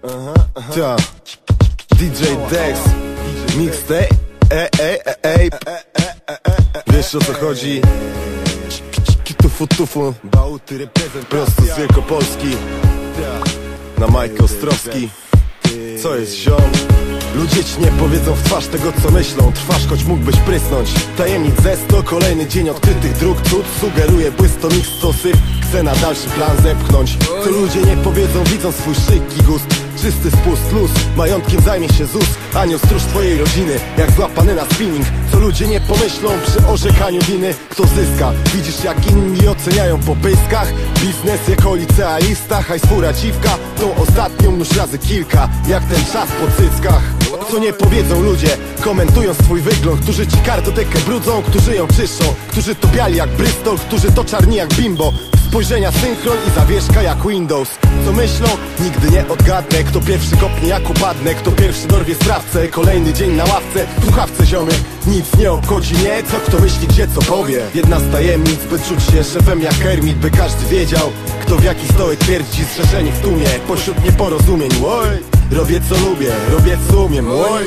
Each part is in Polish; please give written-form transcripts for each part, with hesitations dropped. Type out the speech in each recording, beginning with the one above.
Ta DJ Dex Mixtape. Wiesz o co chodzi? Tufu Bałty reprezent prosto z Wielkopolski. Na Majkę Ostrowski. Co jest ziom? Ludzie ci nie powiedzą w twarz tego co myślą. Trwasz choć mógłbyś prysnąć. Tajemnic ze 100, kolejny dzień odkrytych dróg. Cud sugeruje błysk, to miks co syf. Chce na dalszy plan zepchnąć. Co ludzie nie powiedzą, widzą swój szybki gust. Czysty spust, luz, majątkiem zajmie się ZUS. Anioł stróż twojej rodziny, jak złapany na spinning. Co ludzie nie pomyślą przy orzekaniu winy. Kto zyska? Widzisz jak inni oceniają po pyskach. Biznes jako licealista, hajs fura dziwka. Tą ostatnią mnóż razy kilka, jak ten czas po cyckach. Co nie powiedzą ludzie, komentują swój wygląd. Którzy ci kartotekę brudzą, którzy ją czyszczą. Którzy to biali jak Bristol, którzy to czarni jak Bimbo. Spojrzenia synchron i zawieszka jak Windows. Co myślą? Nigdy nie odgadnę. Kto pierwszy kopnie jak upadnę, kto pierwszy dorwie sprawcę. Kolejny dzień na ławce, w słuchawce ziomy. Nic nie obchodzi mnie, co kto myśli, gdzie co powie. Jedna z tajemnic, by czuć się szefem jak Kermit. By każdy wiedział, kto w jaki stołek twierdzi. Zrzeszeni w tłumie, pośród nieporozumień. Oj, robię co lubię, robię co umiem. Oj.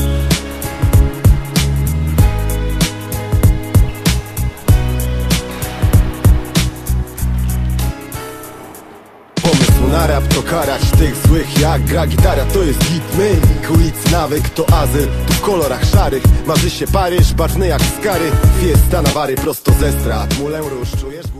Na rap to karać tych złych, jak gra gitara to jest hit. My, ulicy nawyk to azyl, tu w kolorach szarych. Marzy się Paryż, barwny jak skary. Fiesta na bary prosto ze strat, mulę róż czujesz?